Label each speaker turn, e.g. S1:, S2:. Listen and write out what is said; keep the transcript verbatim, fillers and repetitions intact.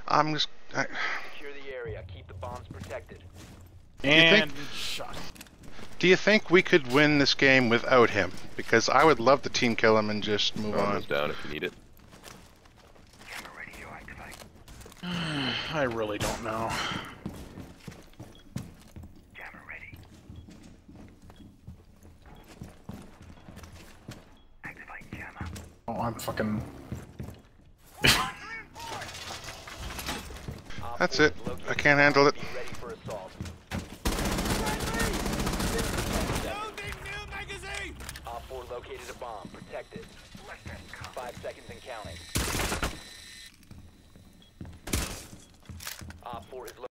S1: I'm just. I,
S2: Secure the area. Keep the bombs protected.
S3: And
S1: think-
S3: shot.
S1: do you think we could win this game without him? Because I would love to team kill him and just move on.
S4: Armor's down if you need it.
S3: I really don't know. Oh, I'm fucking.
S1: That's it. I can't handle it.
S2: Be ready for assault. Op four located a bomb. Protect it. Five seconds and counting. Op four is